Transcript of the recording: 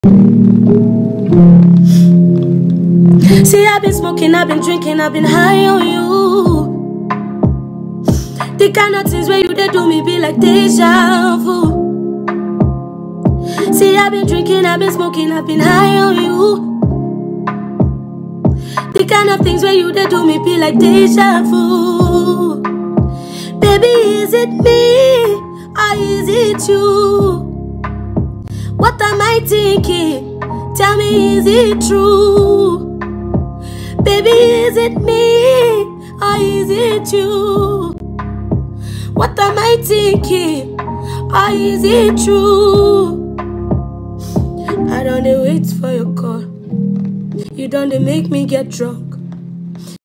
See, I've been smoking, I've been drinking, I've been high on you. The kind of things where you they do me be like deja vu. See, I've been drinking, I've been smoking, I've been high on you. The kind of things where you they do me be like deja vu. Baby, is it me or is it you? What am I thinking? Tell me, is it true? Baby, is it me or is it you? What am I thinking? Or is it true? I don't wait for your call. You don't make me get drunk.